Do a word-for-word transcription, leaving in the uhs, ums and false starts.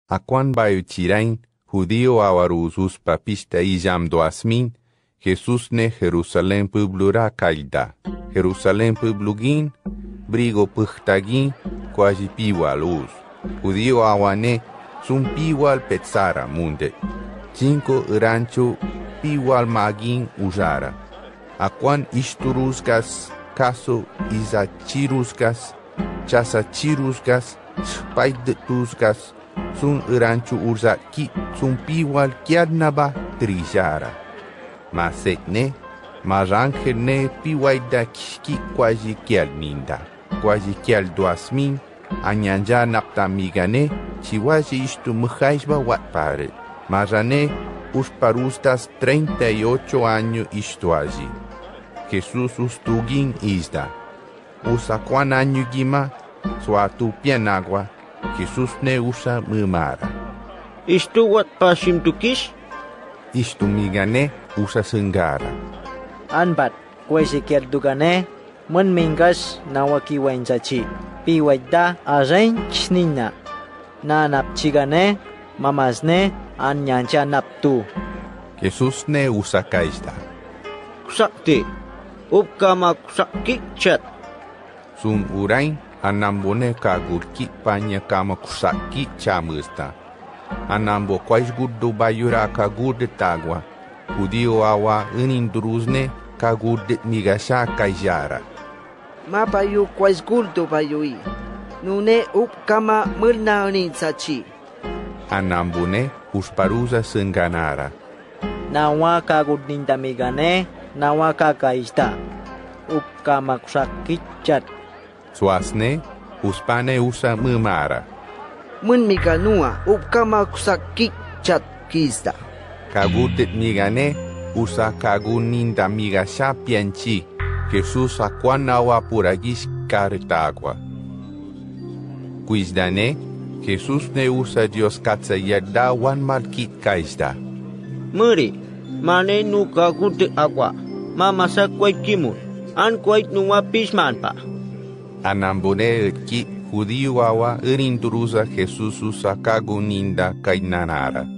Acuan bayu chirain, judío awaruzus papista ijam doasmin, Jesús ne Jerusalén publura caida. Jerusalén publugin, brigo puchtagin, quasi piwal uz. Judío awane, sun piwal petsara munde. Cinco rancho piwal magin ujara. Acuan isturuskas, caso isachiruskas, chasachiruskas, spaidetuskas, sun rancho urza ki sun piwal kiadnaba trijara. Masetne, maranjene piwaida kishki quasi kialninda. Quasi kial duasmin, anyanja naptamigane, chiwaji istu mujaisba watpare. Marane, usparustas treinta y ocho años istuaji. Jesús ustugin isda. Usa cuan año gima, suatu pianagua, Jesús ne usa mumara. Istu watpashim tukish? Istu migane usa sengara. Anbat, kwesi kierdugane, mun mingas nawaki wenzachi. Piwaida azain chnina. Na napchigane, mamasne, anyancha naptu. Jesús ne usa kaisda. Kusakti, upkama kusakki chat. Sun urain anambone kagurki panya kama kusaki chamusta. Anambo quais guddu bayura kagurde tagua. Judío awa unindruzne kagurde migasha kaijara. Ma bayu quais guddu bayui. Nune upkama mulna uninsachi. Anambune usparuza sânganara. Nawa kagudninda migane, nawa kakaista. Upkama kusaki chat. Suasne, uspane usa mumara. Mun miganua, upkama kusaki chat kista. Kagudet migane, usa kaguninda migasha pianchi. Jesús aquanawa puragis cartagua. Quizdane, Jesús ne usa Dios katsayada wan malkit kaisda. Muri, mane nu kagute agua, mama sa kwait kimun, an kwait nuwa pisman pa. Anambone ki judío awa urinduruza Jesús usa kaguninda kainanara.